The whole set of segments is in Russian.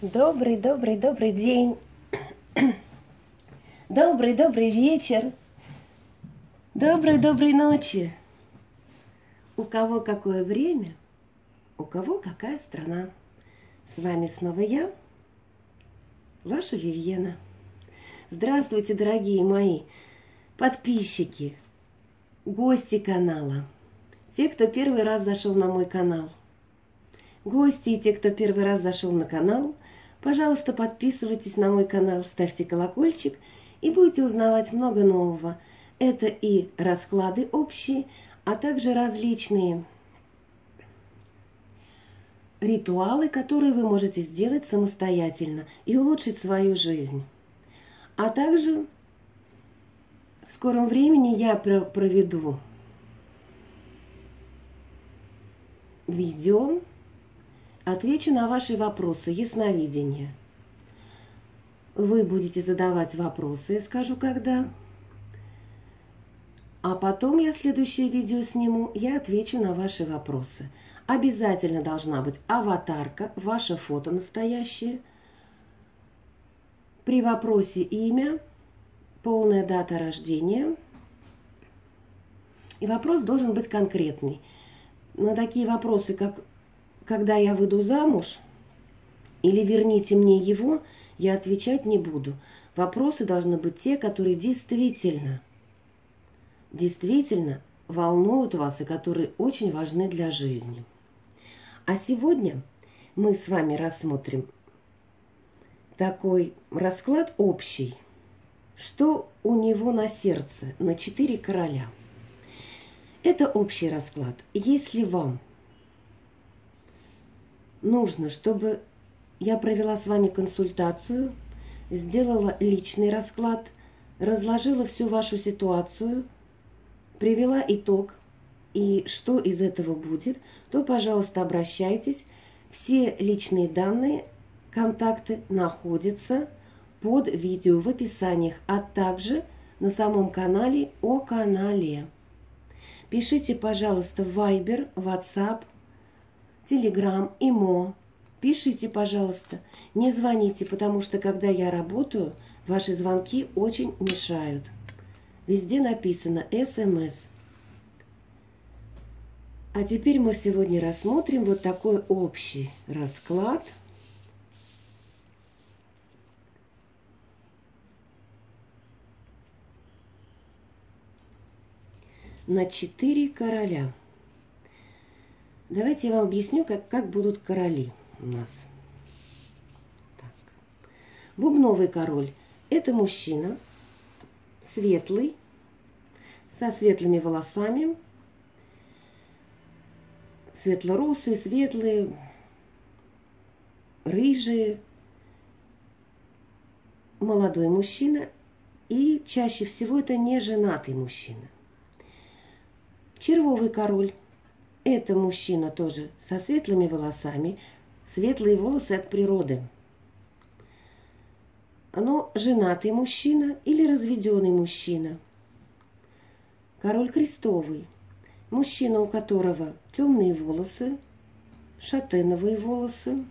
Добрый день. Добрый вечер. Доброй ночи. У кого какое время, у кого какая страна. С вами снова я, ваша Вивьена. Здравствуйте, дорогие мои подписчики, гости канала, те, кто первый раз зашел на мой канал. Гости и те, кто первый раз зашел на канал, пожалуйста, подписывайтесь на мой канал, ставьте колокольчик и будете узнавать много нового. Это и расклады общие, а также различные ритуалы, которые вы можете сделать самостоятельно и улучшить свою жизнь. А также в скором времени я проведу видео, отвечу на ваши вопросы ясновидения. Вы будете задавать вопросы, я скажу когда. А потом я следующее видео сниму, я отвечу на ваши вопросы. Обязательно должна быть аватарка, ваше фото настоящее. При вопросе имя, полная дата рождения. И вопрос должен быть конкретный. На такие вопросы, как «когда я выйду замуж» или «верните мне его», я отвечать не буду. Вопросы должны быть те, которые действительно волнуют вас и которые очень важны для жизни. А сегодня мы с вами рассмотрим такой расклад общий, что у него на сердце, на 4 короля. Это общий расклад. Если вам нужно, чтобы я провела с вами консультацию, сделала личный расклад, разложила всю вашу ситуацию, привела итог и что из этого будет, то, пожалуйста, обращайтесь. Все личные данные, контакты находятся под видео в описаниях, а также на самом канале о канале. Пишите, пожалуйста, в Viber, WhatsApp, Telegram, Imo. Пишите, пожалуйста. Не звоните, потому что, когда я работаю, ваши звонки очень мешают. Везде написано СМС. А теперь мы сегодня рассмотрим вот такой общий расклад. На 4 короля. Давайте я вам объясню, как будут короли у нас. Так. Бубновый король – это мужчина, светлый, со светлыми волосами, светло-русые, светлые, рыжие, молодой мужчина, и чаще всего это не женатый мужчина. Червовый король – это мужчина тоже со светлыми волосами, светлые волосы от природы. Но женатый мужчина или разведенный мужчина. Король крестовый – мужчина, у которого темные волосы, шатеновые волосы.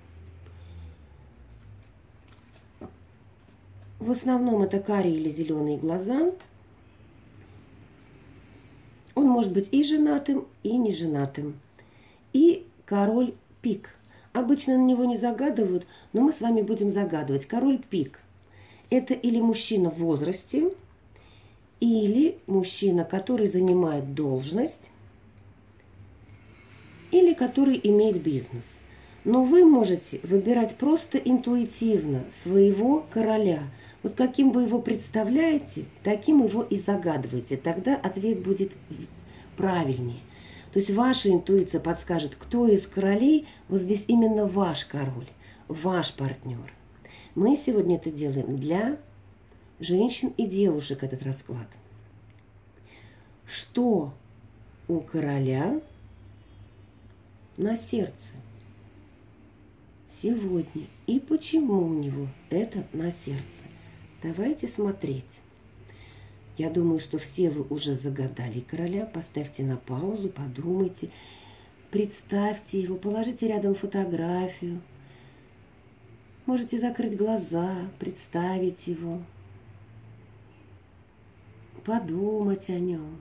В основном это карие или зеленые глаза. Он может быть и женатым, и не женатым. И король пик. Обычно на него не загадывают, но мы с вами будем загадывать. Король пик – это или мужчина в возрасте, или мужчина, который занимает должность, или который имеет бизнес. Но вы можете выбирать просто интуитивно своего короля. Вот каким вы его представляете, таким его и загадываете. Тогда ответ будет правильнее. То есть ваша интуиция подскажет, кто из королей, вот здесь именно ваш король, ваш партнер. Мы сегодня это делаем для женщин и девушек, этот расклад. Что у короля на сердце сегодня и почему у него это на сердце? Давайте смотреть. Я думаю, что все вы уже загадали короля. Поставьте на паузу, подумайте, представьте его, положите рядом фотографию. Можете закрыть глаза, представить его, подумать о нем,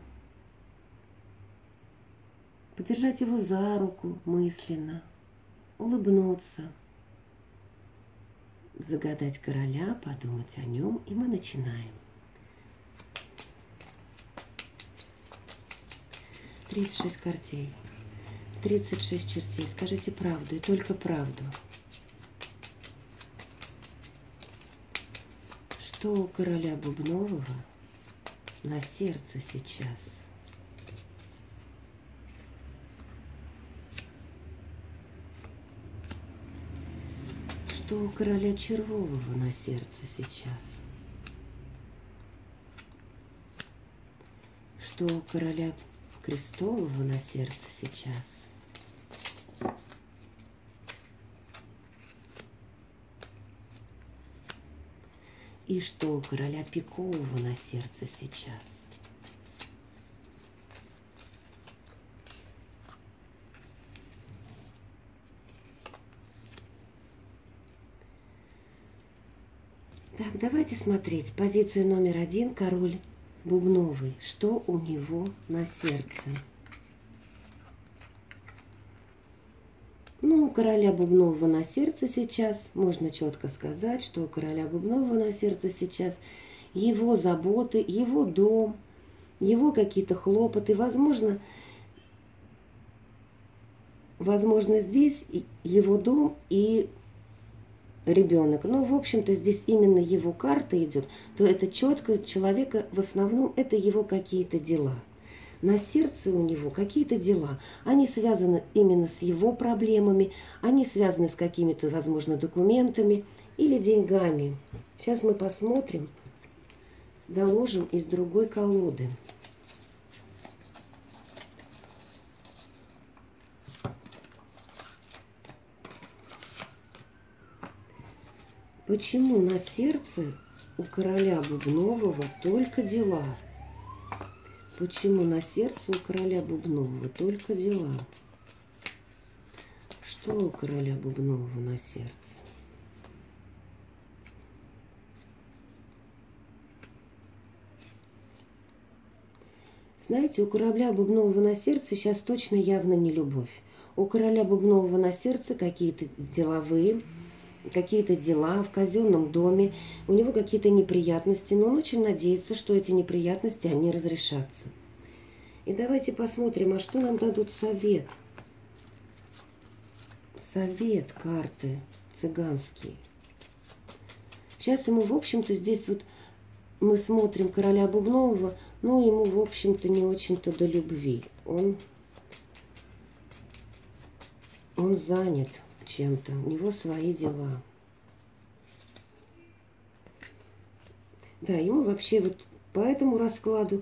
подержать его за руку мысленно, улыбнуться, загадать короля, подумать о нем, и мы начинаем. 36 картей, 36 чертей. Скажите правду и только правду. Что у короля Бубнового на сердце сейчас? Что у короля Червового на сердце сейчас? Что у короля Крестового на сердце сейчас? И что у короля Пикового на сердце сейчас? Так, давайте смотреть. Позиция номер 1, король Бубновый. Что у него на сердце? Ну, у короля Бубнового на сердце сейчас, можно четко сказать, что у короля Бубнового на сердце сейчас его заботы, его дом, его какие-то хлопоты. Возможно, здесь его дом и ребенок. Но, в общем-то, здесь именно его карта идет, то это четко человека, в основном, это его какие-то дела. На сердце у него какие-то дела. Они связаны именно с его проблемами, они связаны с какими-то, возможно, документами или деньгами. Сейчас мы посмотрим, доложим из другой колоды. Почему на сердце у короля Бубнового только дела? Почему на сердце у короля Бубнового только дела? Что у короля Бубнового на сердце? Знаете, у короля Бубнового на сердце сейчас точно явно не любовь. У короля Бубнового на сердце какие-то деловые, какие-то дела в казенном доме, у него какие-то неприятности, но он очень надеется, что эти неприятности, они разрешатся. И давайте посмотрим, а что нам дадут совет. Совет карты цыганские. Сейчас ему, в общем-то, здесь вот мы смотрим короля Бубнового, ну, ему, в общем-то, не очень-то до любви. Он занят чем-то, у него свои дела. Да, ему вообще вот по этому раскладу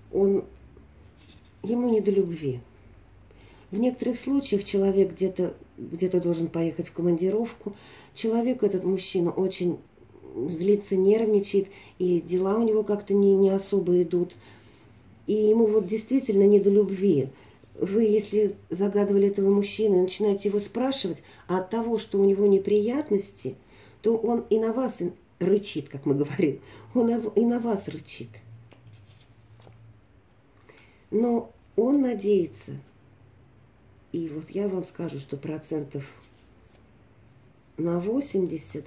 ему не до любви. В некоторых случаях человек где-то должен поехать в командировку. Человек, этот мужчина, очень злится, нервничает, и дела у него как-то не особо идут. И ему вот действительно не до любви. Вы, если загадывали этого мужчину, начинаете его спрашивать, а от того, что у него неприятности, то он и на вас рычит, как мы говорим. Он и на вас рычит. Но он надеется. И вот я вам скажу, что процентов на 80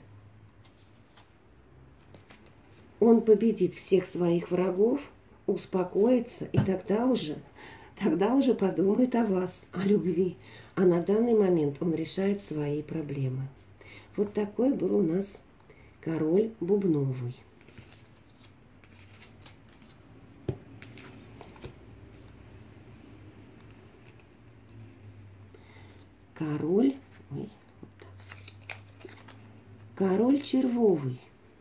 он победит всех своих врагов, успокоится, и тогда уже подумает о вас, о любви. А на данный момент он решает свои проблемы. Вот такой был у нас король Бубновый. Король Червовый.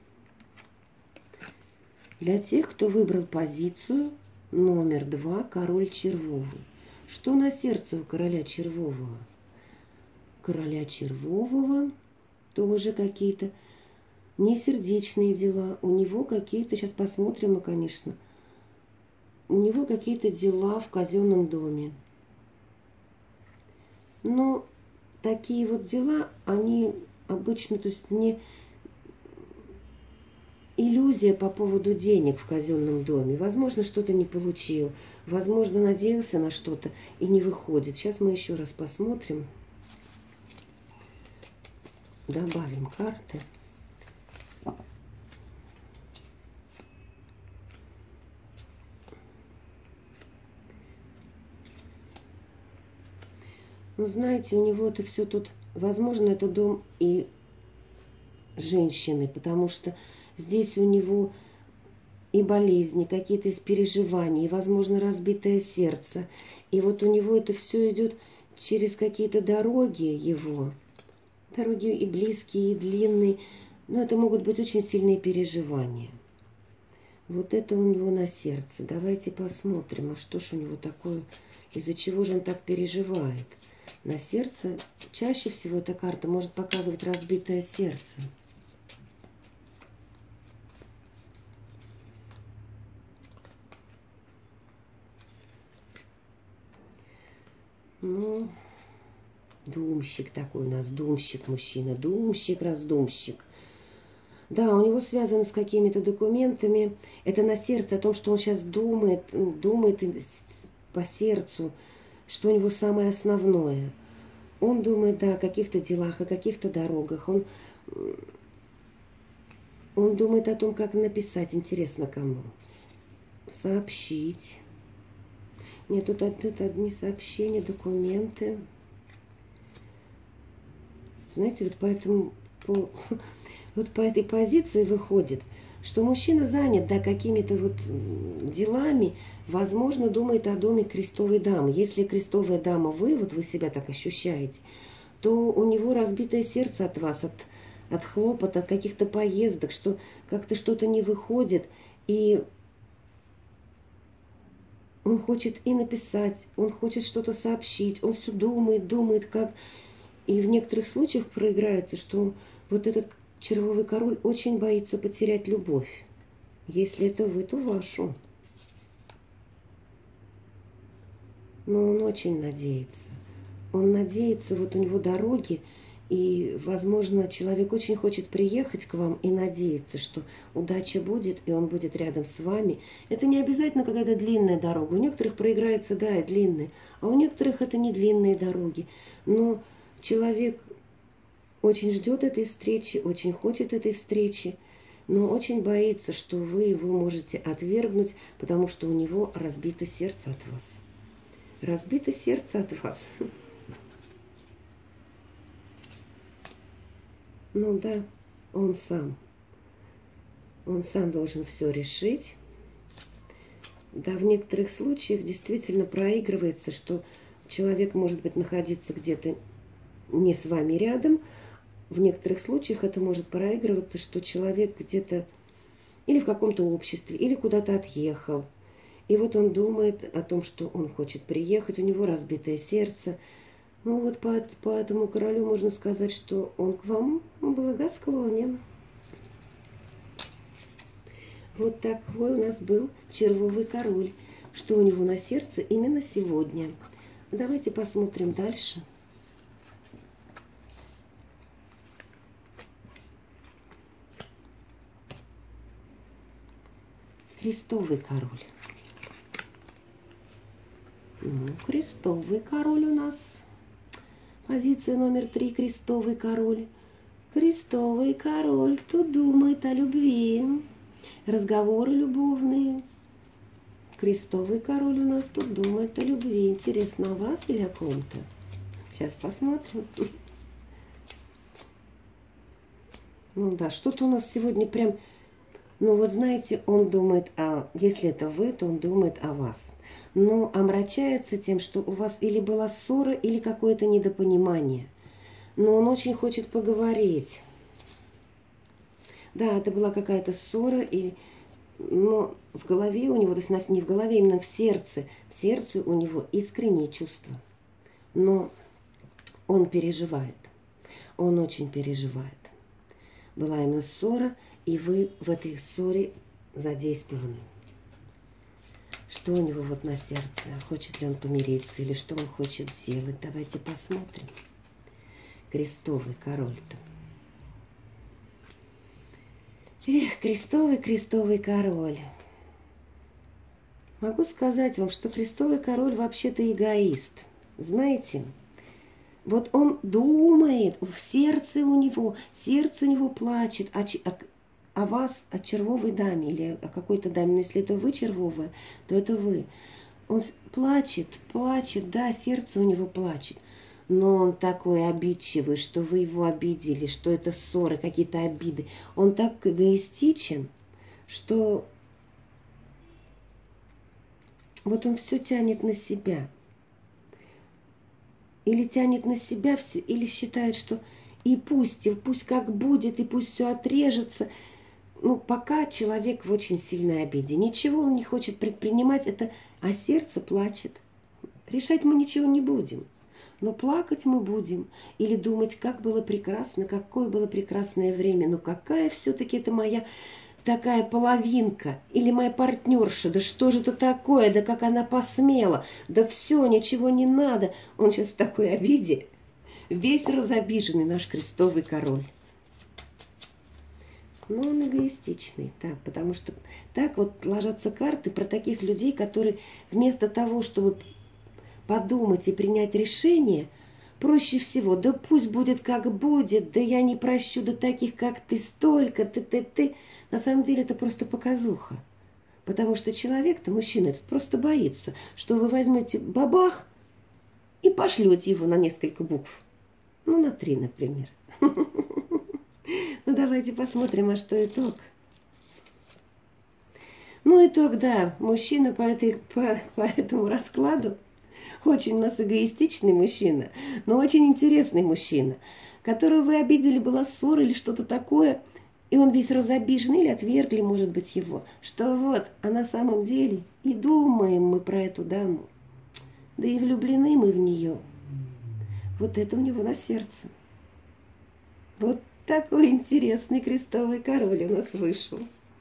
Для тех, кто выбрал позицию номер 2, король Червовый. Что на сердце у короля Червового? Короля Червового тоже какие-то несердечные дела. У него какие-то, сейчас посмотрим мы, конечно, у него какие-то дела в казенном доме. Но такие вот дела, они обычно, то есть не иллюзия по поводу денег в казенном доме. Возможно, что-то не получил, возможно, надеялся на что-то и не выходит. Сейчас мы еще раз посмотрим. Добавим карты. Ну, знаете, у него это все тут, возможно, это дом и женщины, потому что здесь у него и болезни, какие-то переживания, и, возможно, разбитое сердце. И вот у него это все идет через какие-то дороги его. Дороги и близкие, и длинные. Но это могут быть очень сильные переживания. Вот это у него на сердце. Давайте посмотрим, а что ж у него такое, из-за чего же он так переживает. На сердце чаще всего эта карта может показывать разбитое сердце. Ну, думщик такой у нас, думщик мужчина, думщик, раздумщик. Да, у него связано с какими-то документами. Это на сердце, о том, что он сейчас думает, думает по сердцу, что у него самое основное. Он думает, да, о каких-то делах, о каких-то дорогах. Он думает о том, как написать, интересно кому. Сообщить. Нет, тут одни сообщения, документы. Знаете, вот по этой позиции выходит, что мужчина занят, да, какими-то вот делами, возможно, думает о доме крестовой дамы. Если крестовая дама вы, вот вы себя так ощущаете, то у него разбитое сердце от вас, от хлопота, от каких-то поездок, что как-то что-то не выходит, и он хочет и написать, он хочет что-то сообщить, он все думает, как... И в некоторых случаях проиграется, что вот этот червовый король очень боится потерять любовь. Если это вы, то вашу. Но он очень надеется. Он надеется, вот у него дороги, и, возможно, человек очень хочет приехать к вам и надеется, что удача будет, и он будет рядом с вами. Это не обязательно какая-то длинная дорога. У некоторых проиграется, да, и длинная, а у некоторых это не длинные дороги. Но человек очень ждет этой встречи, очень хочет этой встречи, но очень боится, что вы его можете отвергнуть, потому что у него разбито сердце от вас. Разбито сердце от вас. Ну да, он сам должен все решить. Да, в некоторых случаях действительно проигрывается, что человек может быть находиться где-то не с вами рядом. В некоторых случаях это может проигрываться, что человек где-то или в каком-то обществе, или куда-то отъехал. И вот он думает о том, что он хочет приехать, у него разбитое сердце. Ну вот по этому королю можно сказать, что он к вам благосклонен. Вот такой у нас был червовый король. Что у него на сердце именно сегодня. Давайте посмотрим дальше. Крестовый король. Ну, крестовый король у нас. Позиция номер 3. Крестовый король. Крестовый король тут думает о любви. Разговоры любовные. Крестовый король у нас тут думает о любви. Интересно, о вас или о ком-то? Сейчас посмотрим. Ну да, что-то у нас сегодня прям... Ну вот знаете, он думает если это вы, то он думает о вас. Но омрачается тем, что у вас или была ссора, или какое-то недопонимание. Но он очень хочет поговорить. Да, это была какая-то ссора, но в голове у него, то есть у нас не в голове, именно в сердце у него искренние чувства. Но он переживает, он очень переживает. Была именно ссора, и вы в этой ссоре задействованы. Что у него вот на сердце? Хочет ли он помириться или что он хочет сделать? Давайте посмотрим. Крестовый король-то. Эх, крестовый, крестовый король. Могу сказать вам, что крестовый король вообще-то эгоист. Знаете, вот он думает, в сердце у него плачет о вас, о червовой даме или о какой-то даме. Но если это вы червовая, то это вы. Он плачет, да, сердце у него плачет. Но он такой обидчивый, что вы его обидели, что это ссоры, какие-то обиды. Он так эгоистичен, что вот он все тянет на себя. Или тянет на себя все, или считает, что и пусть как будет, и пусть все отрежется. Ну, пока человек в очень сильной обиде. Ничего он не хочет предпринимать, а сердце плачет. Решать мы ничего не будем. Но плакать мы будем. Или думать, как было прекрасно, какое было прекрасное время. Но какая все-таки это моя такая половинка. Или моя партнерша. Да что же это такое? Да как она посмела? Да все, ничего не надо. Он сейчас в такой обиде. Весь разобиженный наш крестовый король. Но он эгоистичный, да, потому что так вот ложатся карты про таких людей, которые вместо того, чтобы подумать и принять решение, проще всего, да пусть будет как будет, да я не прощу, да таких, как ты, столько, ты. На самом деле это просто показуха. Потому что человек-то, мужчина, этот просто боится, что вы возьмете бабах и пошлете его на несколько букв. Ну, на 3, например. Ну, давайте посмотрим, а что итог. Ну, итог, да, мужчина по этому раскладу очень у нас эгоистичный мужчина, но очень интересный мужчина, которого вы обидели, была ссора или что-то такое, и он весь разобиженный, или отвергли, может быть, его, что вот, а на самом деле и думаем мы про эту даму, да и влюблены мы в нее. Вот это у него на сердце. Вот такой интересный крестовый король у нас вышел.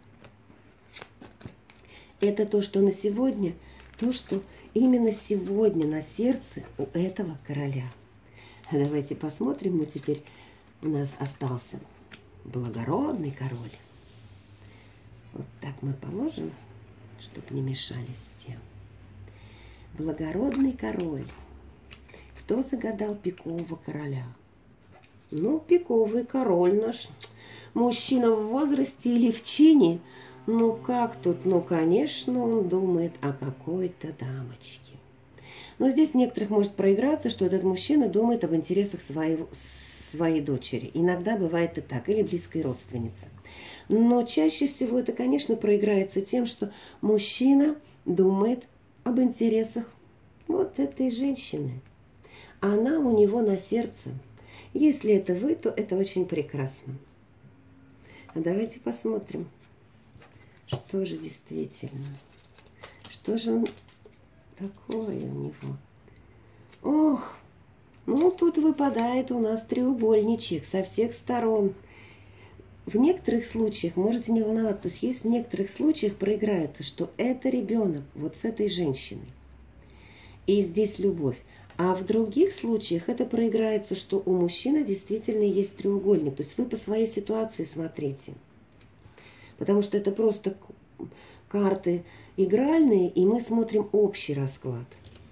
Это то, что на сегодня, то, что именно сегодня на сердце у этого короля. Давайте посмотрим, мы теперь у нас остался благородный король. Вот так мы положим, чтобы не мешались те. Благородный король. Кто загадал пикового короля? Ну, пиковый король наш, мужчина в возрасте или в чине. Ну, как тут? Ну, конечно, он думает о какой-то дамочке. Но здесь некоторых может проиграться, что этот мужчина думает об интересах своей дочери. Иногда бывает и так, или близкой родственницы. Но чаще всего это, конечно, проиграется тем, что мужчина думает об интересах вот этой женщины. Она у него на сердце. Если это вы, то это очень прекрасно. А давайте посмотрим, что же действительно. Что же он такое у него? Ох, ну тут выпадает у нас треугольничек со всех сторон. В некоторых случаях, можете не волноваться, то есть в некоторых случаях проиграется, что это ребенок вот с этой женщиной. И здесь любовь. А в других случаях это проиграется, что у мужчины действительно есть треугольник. То есть вы по своей ситуации смотрите. Потому что это просто карты игральные, и мы смотрим общий расклад.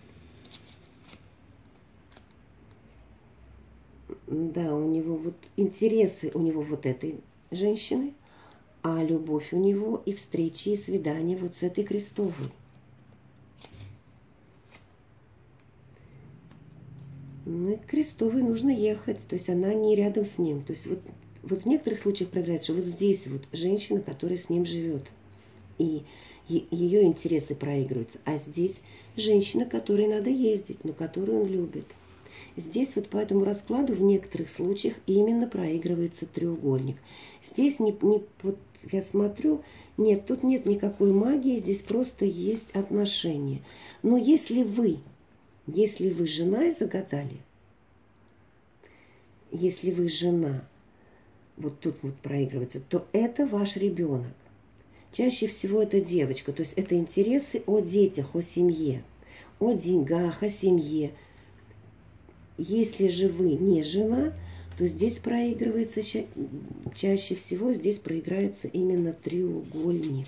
Да, у него вот интересы у него вот этой женщины, а любовь у него и встречи, и свидания вот с этой крестовой. Ну и к крестовой нужно ехать, то есть она не рядом с ним. То есть вот в некоторых случаях проиграется, что вот здесь вот женщина, которая с ним живет, и ее интересы проигрываются. А здесь женщина, которой надо ездить, но которую он любит. Здесь вот по этому раскладу в некоторых случаях именно проигрывается треугольник. Здесь вот я смотрю, нет, тут нет никакой магии, здесь просто есть отношения. Но если вы жена и загадали, если вы жена, вот тут вот проигрывается, то это ваш ребенок. Чаще всего это девочка, то есть это интересы о детях, о семье, о деньгах, о семье. Если же вы не жена, то здесь проигрывается чаще всего здесь проиграется именно треугольник.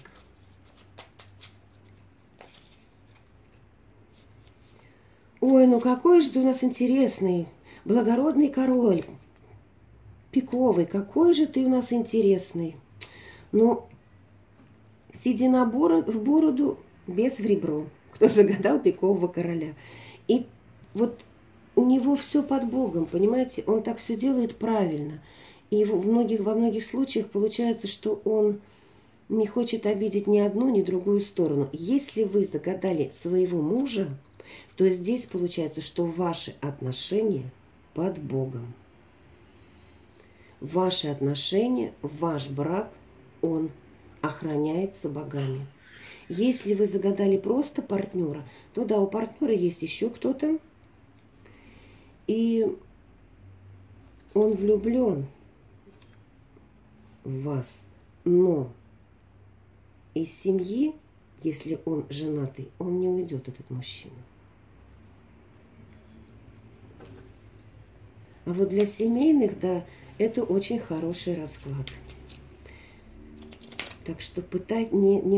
Ой, ну какой же ты у нас интересный, благородный король, пиковый, какой же ты у нас интересный. Ну, седина в бороду, без в ребро, кто загадал пикового короля. И вот у него все под Богом, понимаете, он так все делает правильно. И во многих случаях получается, что он не хочет обидеть ни одну, ни другую сторону. Если вы загадали своего мужа, то здесь получается, что ваши отношения под Богом. Ваши отношения, ваш брак, он охраняется богами. Если вы загадали просто партнера, то да, у партнера есть еще кто-то, и он влюблен в вас, но из семьи, если он женатый, он не уйдет, этот мужчина. А вот для семейных, да, это очень хороший расклад. Так что пытать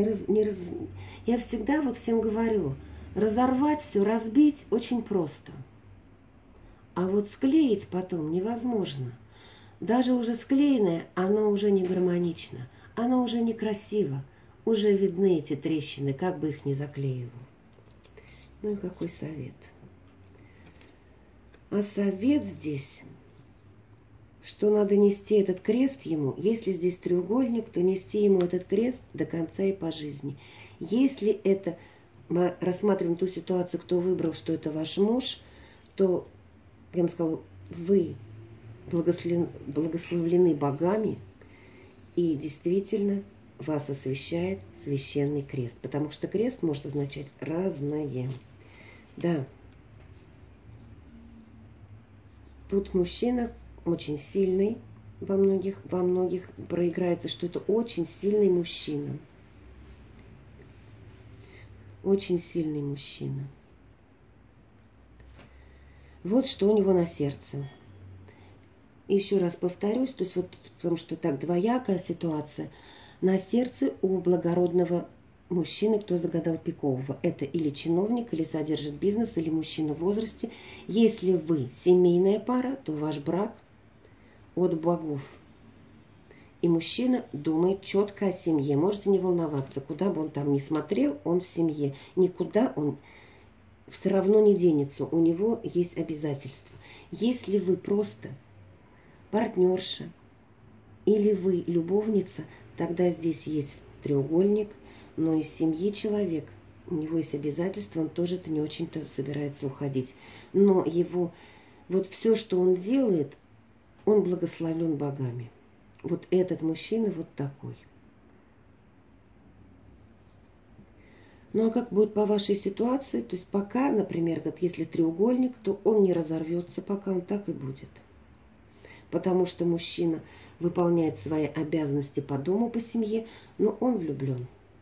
Я всегда вот всем говорю, разорвать все, разбить очень просто. А вот склеить потом невозможно. Даже уже склеенное, оно уже не гармонично, оно уже некрасиво. Уже видны эти трещины, как бы их ни заклеивал. Ну и какой совет? А совет здесь, что надо нести этот крест ему. Если здесь треугольник, то нести ему этот крест до конца и по жизни. Если это, мы рассматриваем ту ситуацию, кто выбрал, что это ваш муж, то, я вам сказала, вы благословлены богами, и действительно вас освящает священный крест. Потому что крест может означать разное. Да. Тут мужчина очень сильный, во многих проиграется, что это очень сильный мужчина. Очень сильный мужчина. Вот что у него на сердце. Еще раз повторюсь, то есть вот, потому что так двоякая ситуация. На сердце у благородного мужчины, кто загадал пикового. Это или чиновник, или содержит бизнес, или мужчина в возрасте. Если вы семейная пара, то ваш брак от богов. И мужчина думает четко о семье. Можете не волноваться, куда бы он там ни смотрел, он в семье. Никуда он все равно не денется. У него есть обязательства. Если вы просто партнерша или вы любовница, тогда здесь есть треугольник, но из семьи человек, у него есть обязательства, он тоже не очень-то собирается уходить. Но его, вот все, что он делает, он благословлен богами. Вот этот мужчина вот такой. Ну а как будет по вашей ситуации? То есть пока, например, если треугольник, то он не разорвется, пока он так и будет. Потому что мужчина выполняет свои обязанности по дому, по семье, но он влюблен.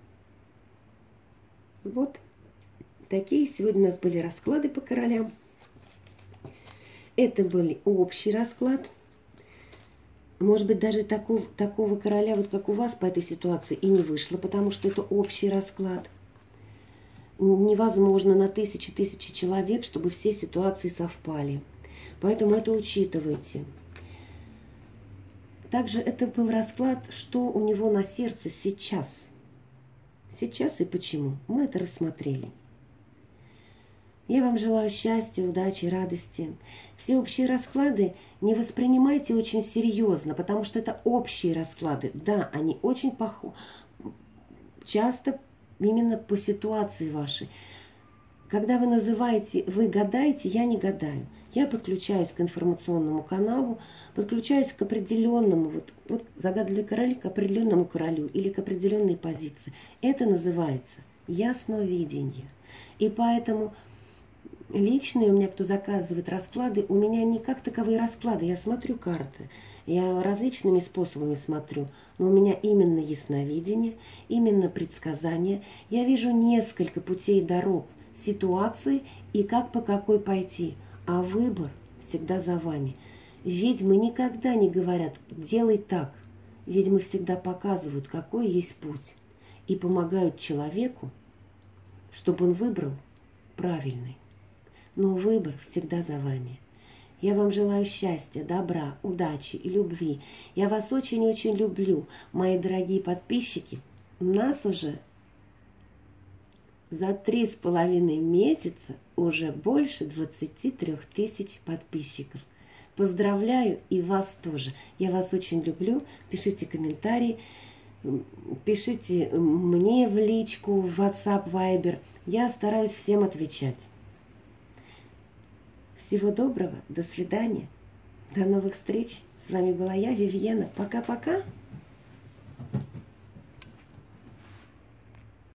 Вот такие сегодня у нас были расклады по королям. Это был общий расклад. Может быть, даже такого короля, вот как у вас по этой ситуации, и не вышло, потому что это общий расклад. Невозможно на тысячи человек, чтобы все ситуации совпали. Поэтому это учитывайте. Также это был расклад, что у него на сердце сейчас. Сейчас и почему. Мы это рассмотрели. Я вам желаю счастья, удачи, радости. Все общие расклады не воспринимайте очень серьезно, потому что это общие расклады. Да, они очень часто именно по ситуации вашей. Когда вы называете, вы гадаете, я не гадаю. Я подключаюсь к информационному каналу, подключаюсь к определенному, вот загадали короли к определенному королю или к определенной позиции. Это называется ясновидение. И поэтому личные у меня, кто заказывает расклады, у меня не как таковые расклады. Я смотрю карты, я различными способами смотрю, но у меня именно ясновидение, именно предсказание. Я вижу несколько путей дорог, ситуаций и как по какой пойти. А выбор всегда за вами. Ведьмы никогда не говорят «делай так». Ведьмы всегда показывают, какой есть путь, и помогают человеку, чтобы он выбрал правильный. Но выбор всегда за вами. Я вам желаю счастья, добра, удачи и любви. Я вас очень-очень люблю, мои дорогие подписчики. У нас уже за 3,5 месяца уже больше 23 тысяч подписчиков. Поздравляю и вас тоже. Я вас очень люблю. Пишите комментарии, пишите мне в личку, в WhatsApp, Viber. Я стараюсь всем отвечать. Всего доброго, до свидания, до новых встреч. С вами была я, Вивьена. Пока-пока.